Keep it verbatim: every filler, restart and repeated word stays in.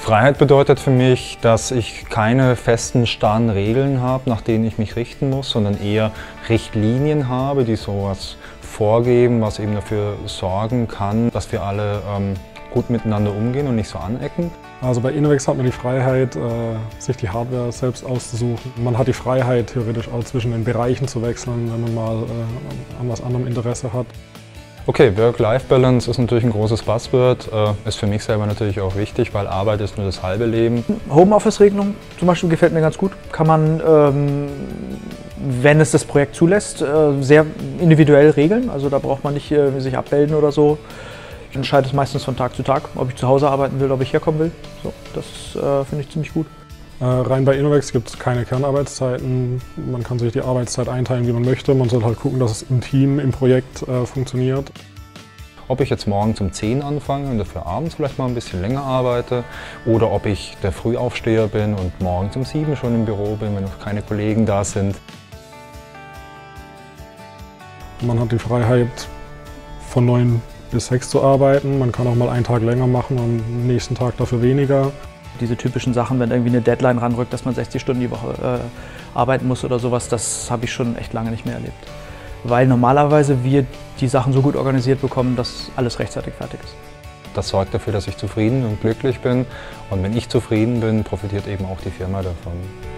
Freiheit bedeutet für mich, dass ich keine festen, starren Regeln habe, nach denen ich mich richten muss, sondern eher Richtlinien habe, die sowas vorgeben, was eben dafür sorgen kann, dass wir alle ähm, gut miteinander umgehen und nicht so anecken. Also bei Innovex hat man die Freiheit, sich die Hardware selbst auszusuchen. Man hat die Freiheit, theoretisch auch zwischen den Bereichen zu wechseln, wenn man mal an was anderem Interesse hat. Okay, Work-Life-Balance ist natürlich ein großes Buzzword, ist für mich selber natürlich auch wichtig, weil Arbeit ist nur das halbe Leben. Homeoffice-Regelung zum Beispiel gefällt mir ganz gut. Kann man, ähm, wenn es das Projekt zulässt, äh, sehr individuell regeln. Also da braucht man nicht äh, sich abmelden oder so. Ich entscheide es meistens von Tag zu Tag, ob ich zu Hause arbeiten will, ob ich herkommen will. So, das äh, finde ich ziemlich gut. Äh, rein bei Innovex gibt es keine Kernarbeitszeiten. Man kann sich die Arbeitszeit einteilen, wie man möchte. Man soll halt gucken, dass es im Team, im Projekt äh, funktioniert. Ob ich jetzt morgens um zehn anfange und dafür abends vielleicht mal ein bisschen länger arbeite oder ob ich der Frühaufsteher bin und morgens um sieben schon im Büro bin, wenn noch keine Kollegen da sind. Man hat die Freiheit, von neun bis sechs zu arbeiten. Man kann auch mal einen Tag länger machen und am nächsten Tag dafür weniger. Diese typischen Sachen, wenn irgendwie eine Deadline ranrückt, dass man sechzig Stunden die Woche äh, arbeiten muss oder sowas, das habe ich schon echt lange nicht mehr erlebt. Weil normalerweise wir die Sachen so gut organisiert bekommen, dass alles rechtzeitig fertig ist. Das sorgt dafür, dass ich zufrieden und glücklich bin. Und wenn ich zufrieden bin, profitiert eben auch die Firma davon.